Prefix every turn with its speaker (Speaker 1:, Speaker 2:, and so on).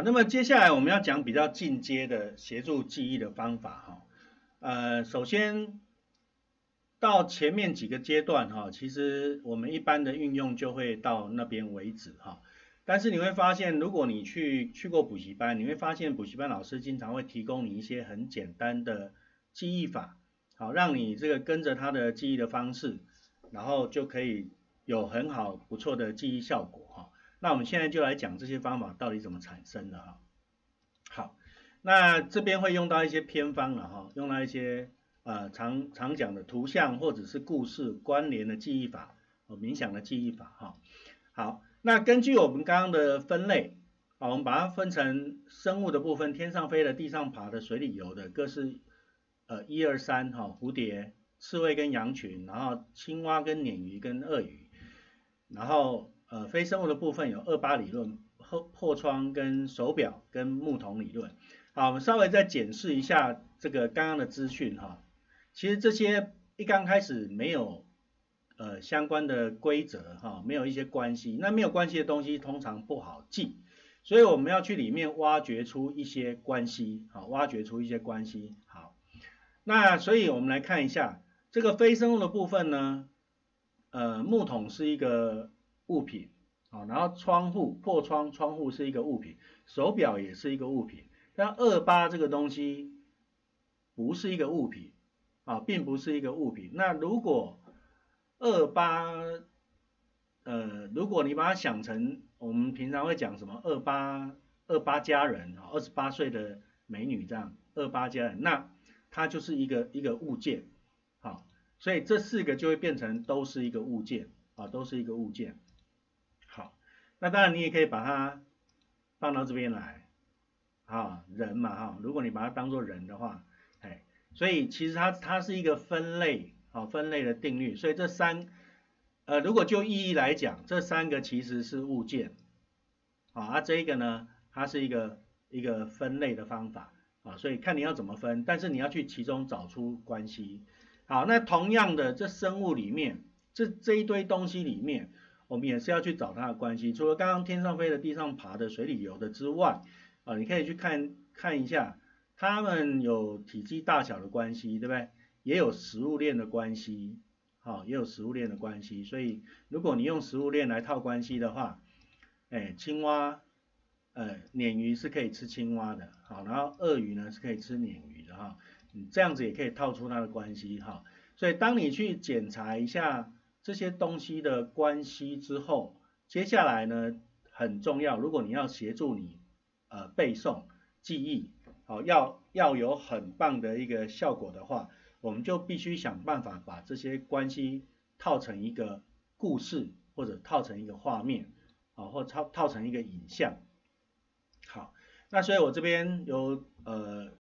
Speaker 1: 那么接下来我们要讲比较进阶的协助记忆的方法哈。首先到前面几个阶段哈，其实我们一般的运用就会到那边为止哈。但是你会发现，如果你去过补习班，你会发现补习班老师经常会提供你一些很简单的记忆法，好，让你这个跟着他的记忆的方式，然后就可以有很好不错的记忆效果哈。那我们现在就来讲这些方法到底怎么产生的哈。好，那这边会用到一些偏方了哈，用到一些常讲的图像或者是故事关联的记忆法，冥想的记忆法哈。好，那根据我们刚刚的分类，我们把它分成生物的部分，天上飞的、地上爬的、水里游的，各是1、2、3哈，蝴蝶、刺猬跟羊群，然后青蛙跟鲶鱼跟鳄鱼，然后非生物的部分有28理论、破窗跟手表跟木桶理论。好，我们稍微再检视一下这个刚刚的资讯哈。其实这些一刚开始没有相关的规则哈，没有一些关系，那没有关系的东西通常不好记，所以我们要去里面挖掘出一些关系，好，挖掘出一些关系。好，那所以我们来看一下这个非生物的部分呢，木桶是一个物品，好，然后破窗是一个物品，手表也是一个物品，但28这个东西不是一个物品，啊，并不是一个物品。那如果28，如果你把它想成我们平常会讲什么28佳人啊，28岁的美女这样，28佳人，那它就是一个物件，好，所以这4个就会变成都是一个物件啊，都是一个物件。好，那当然你也可以把它放到这边来，啊，人嘛哈，如果你把它当做人的话，哎，所以其实它是一个分类，好，分类的定律，所以如果就意义来讲，这3个其实是物件，啊，这一个呢，它是一个分类的方法，啊，所以看你要怎么分，但是你要去其中找出关系。好，那同样的，这生物里面，这一堆东西里面，我们也是要去找它的关系。除了刚刚天上飞的、地上爬的、水里游的之外，啊，你可以去看一下，它们有体积大小的关系，对不对？也有食物链的关系，好，也有食物链的关系。所以如果你用食物链来套关系的话，青蛙，鲶鱼是可以吃青蛙的，好，然后鳄鱼呢是可以吃鲶鱼的哈，这样子也可以套出它的关系哈。所以当你去检查一下这些东西的关系之后，接下来呢很重要，如果你要协助你背诵记忆，好，要有很棒的一个效果的话，我们就必须想办法把这些关系套成一个故事，或者套成一个画面，好，或套成一个影像。好，那所以我这边有